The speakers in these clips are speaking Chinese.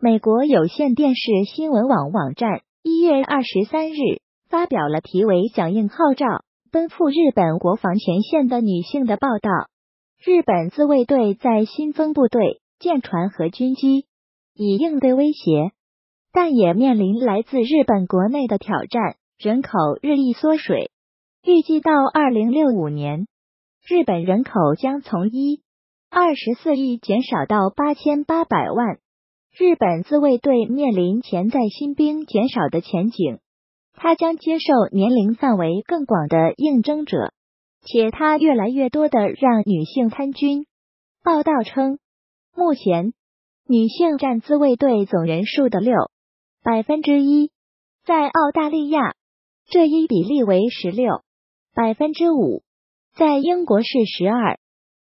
美国有线电视新闻网网站1月23日发表了题为“响应号召，奔赴日本国防前线的女性”的报道。日本自卫队在新丰部队舰船和军机，以应对威胁，但也面临来自日本国内的挑战，人口日益缩水。预计到2065年，日本人口将从24亿减少到8800万。日本自卫队面临潜在新兵减少的前景，它将接受年龄范围更广的应征者，且它越来越多的让女性参军。报道称，目前女性占自卫队总人数的1%，在澳大利亚这一比例为5%，在英国是2%，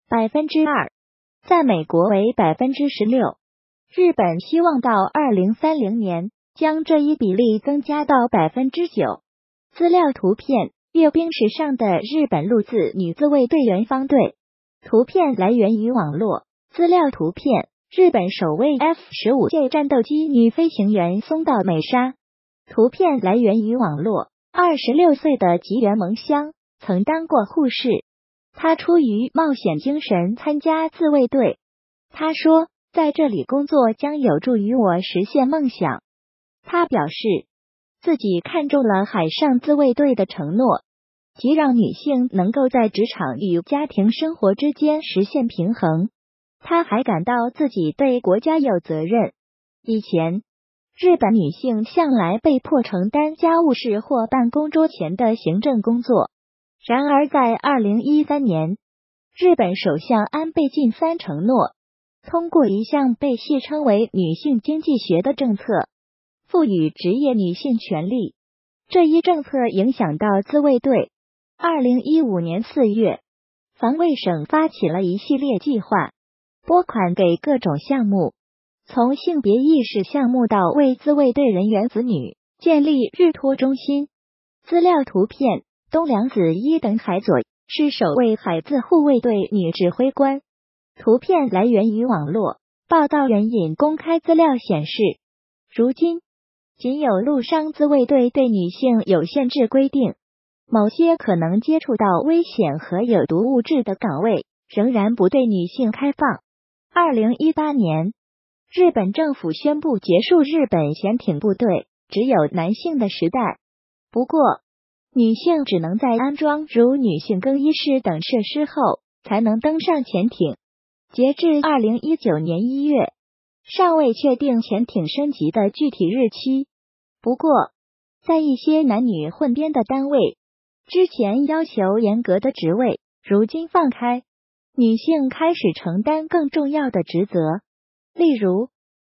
在美国为16%。日本希望到2030年将这一比例增加到9%。资料图片：阅兵史上的日本陆自女自卫队员方队。图片来源于网络。资料图片：日本首位 F-15J 战斗机女飞行员松岛美沙。图片来源于网络。26岁的吉原萌香曾当过护士，她出于冒险精神参加自卫队。她说，在这里工作将有助于我实现梦想。他表示，自己看中了海上自卫队的承诺，即让女性能够在职场与家庭生活之间实现平衡。他还感到自己对国家有责任。以前，日本女性向来被迫承担家务事或办公桌前的行政工作。然而在2013年，日本首相安倍晋三承诺，通过一项被戏称为女性经济学的政策，赋予职业女性权利。这一政策影响到自卫队。2015年4月，防卫省发起了一系列计划，拨款给各种项目，从性别意识项目到为自卫队人员子女建立日托中心。资料图片：东良子一等海佐是首位海自护卫队女指挥官。图片来源于网络。报道援引公开资料显示，如今仅有陆上自卫队对女性有限制规定，某些可能接触到危险和有毒物质的岗位仍然不对女性开放。2018年，日本政府宣布结束日本潜艇部队只有男性的时代。不过，女性只能在安装如女性更衣室等设施后才能登上潜艇。截至2019年1月，尚未确定潜艇升级的具体日期。不过，在一些男女混编的单位，之前要求严格的职位，如今放开，女性开始承担更重要的职责。例如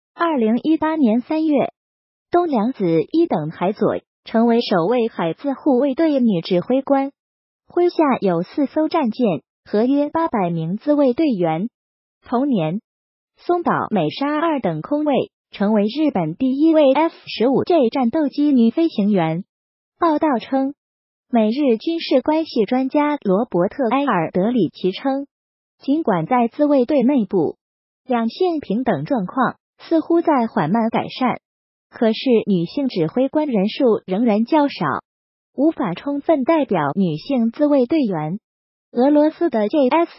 ，2018年3月，东良子一等海佐成为首位海自护卫队女指挥官，麾下有4艘战舰和约800名自卫队员。同年，松岛美沙二等空尉成为日本第一位 F-15J 战斗机女飞行员。报道称，美日军事关系专家罗伯特·埃尔德里奇称，尽管在自卫队内部，两性平等状况似乎在缓慢改善，可是女性指挥官人数仍然较少，无法充分代表女性自卫队员。俄罗斯的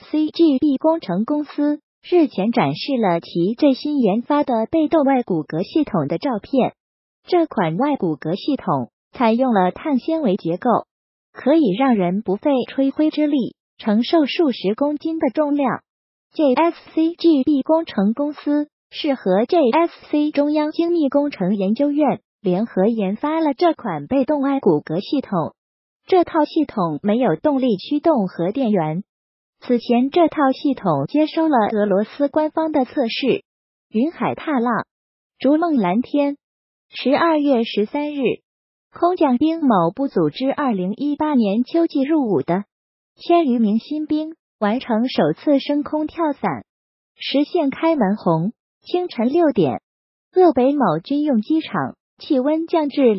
JSCGB 工程公司日前展示了其最新研发的被动外骨骼系统的照片。这款外骨骼系统采用了碳纤维结构，可以让人不费吹灰之力承受数十公斤的重量。JSCGB 工程公司是和 JSC 中央精密工程研究院联合研发了这款被动外骨骼系统。这套系统没有动力驱动和电源。此前，这套系统接收了俄罗斯官方的测试。云海踏浪，逐梦蓝天。12月13日，空降兵某部组织2018年秋季入伍的1000余名新兵完成首次升空跳伞，实现开门红。清晨6点，鄂北某军用机场气温降至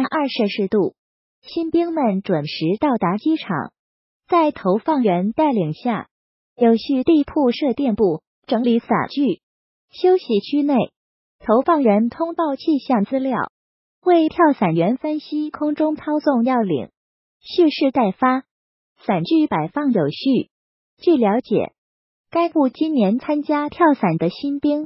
-2°C，新兵们准时到达机场。在投放员带领下，有序地铺设垫布，整理洒具。休息区内， 投放员通报气象资料，为跳伞员分析空中操纵要领，蓄势待发，伞具摆放有序。据了解，该部今年参加跳伞的新兵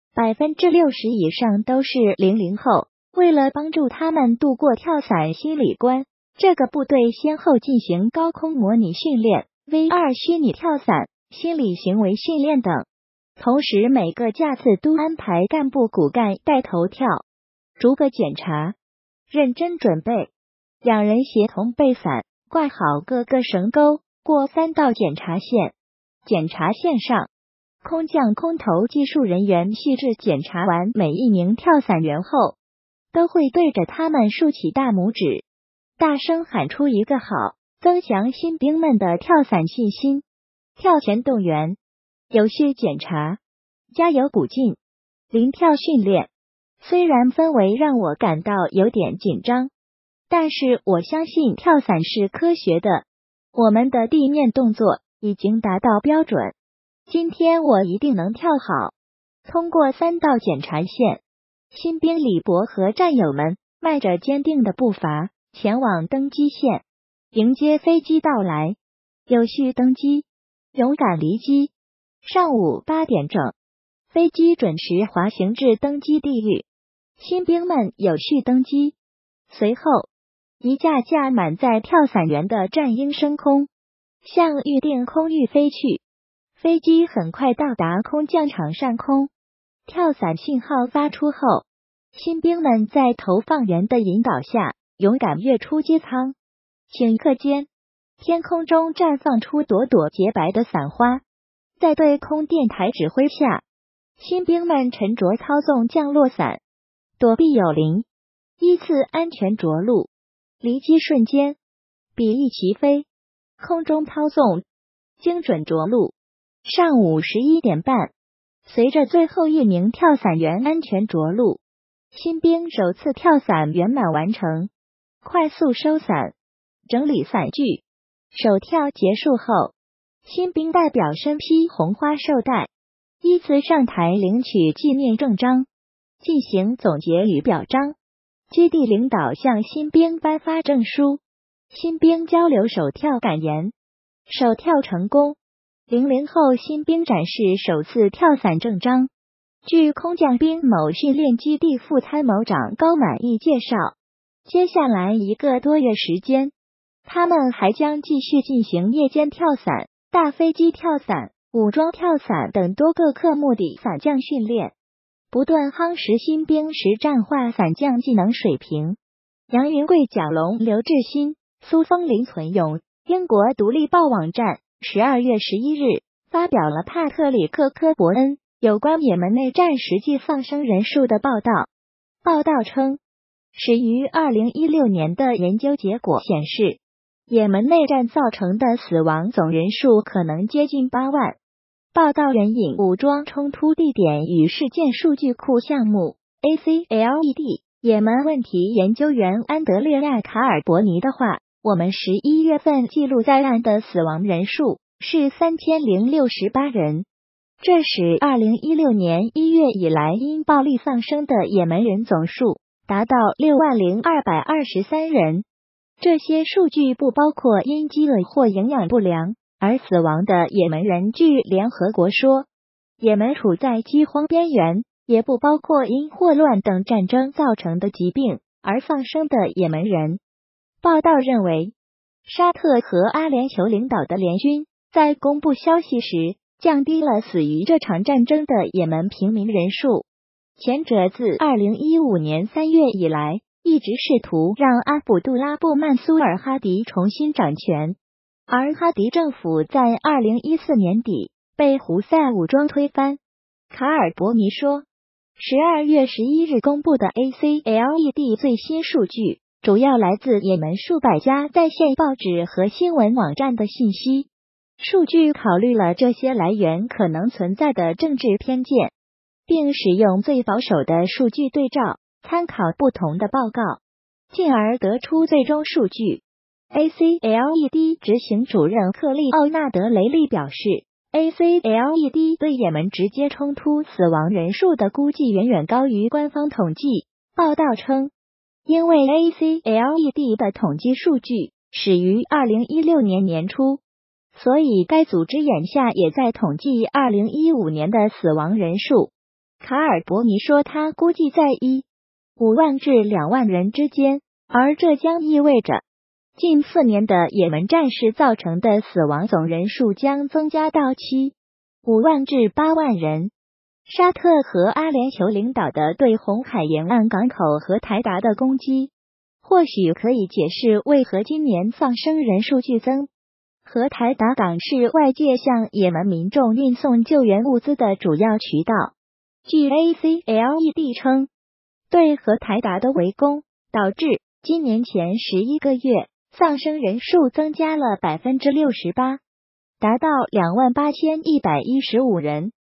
60%以上都是00后，为了帮助他们度过跳伞心理关，这个部队先后进行高空模拟训练、V2 虚拟跳伞、心理行为训练等，同时每个架次都安排干部骨干带头跳，逐个检查，认真准备，2人协同备伞，挂好各个绳钩，过3道检查线。检查线上，空降空投技术人员细致检查完每一名跳伞员后，都会对着他们竖起大拇指，大声喊出一个好，增强新兵们的跳伞信心。跳前动员，有序检查，加油鼓劲，临跳训练。虽然氛围让我感到有点紧张，但是我相信跳伞是科学的，我们的地面动作已经达到标准，今天我一定能跳好。通过3道检查线，新兵李博和战友们迈着坚定的步伐前往登机线，迎接飞机到来，有序登机，勇敢离机。上午8点整，飞机准时滑行至登机地域，新兵们有序登机。随后，一架架满载跳伞员的战鹰升空，向预定空域飞去。飞机很快到达空降场上空，跳伞信号发出后，新兵们在投放员的引导下，勇敢跃出机舱。顷刻间，天空中绽放出朵朵洁白的伞花，在对空电台指挥下，新兵们沉着操纵降落伞，躲避有灵，依次安全着陆。离机瞬间，比翼齐飞，空中操纵，精准着陆。上午11点半，随着最后一名跳伞员安全着陆，新兵首次跳伞圆满完成，快速收伞，整理伞具。首跳结束后，新兵代表身披红花绶带，依次上台领取纪念证章，进行总结与表彰。基地领导向新兵颁发证书，新兵交流首跳感言。首跳成功，00后新兵展示首次跳伞证章。据空降兵某训练基地副参谋长高满意介绍，接下来1个多月时间，他们还将继续进行夜间跳伞、大飞机跳伞、武装跳伞等多个科目的伞降训练，不断夯实新兵实战化伞降技能水平。杨云贵、蒋龙、刘志新、苏峰、林存勇，英国独立报网站12月11日发表了帕特里克·科伯恩有关也门内战实际丧生人数的报道。报道称，始于2016年的研究结果显示，也门内战造成的死亡总人数可能接近8万。报道援引武装冲突地点与事件数据库项目 ACLED 也门问题研究员安德烈亚·卡尔伯尼的话，我们11月份记录在案的死亡人数是3068人，这使2016年1月以来因暴力丧生的也门人总数达到60223人。这些数据不包括因饥饿或营养不良而死亡的也门人。据联合国说，也门处在饥荒边缘，也不包括因霍乱等战争造成的疾病而丧生的也门人。报道认为，沙特和阿联酋领导的联军在公布消息时，降低了死于这场战争的也门平民人数。前者自2015年3月以来，一直试图让阿卜杜拉布曼苏尔哈迪重新掌权，而哈迪政府在2014年底被胡塞武装推翻。卡尔伯尼说，12月11日公布的 ACLED 最新数据主要来自也门数百家在线报纸和新闻网站的信息。数据考虑了这些来源可能存在的政治偏见，并使用最保守的数据对照，参考不同的报告，进而得出最终数据。ACLED 执行主任克利奥纳德雷利表示， ACLED 对也门直接冲突死亡人数的估计远远高于官方统计。报道称，因为 ACLED 的统计数据始于2016年年初，所以该组织眼下也在统计2015年的死亡人数。卡尔伯尼说，他估计在1.5万至2万人之间，而这将意味着近4年的也门战事造成的死亡总人数将增加到5万至8万人。沙特和阿联酋领导的对红海沿岸港口和台达的攻击，或许可以解释为何今年丧生人数剧增。和台达港是外界向也门民众运送救援物资的主要渠道。据 ACLED 称，对和台达的围攻导致今年前11个月丧生人数增加了 68%， 达到28115人。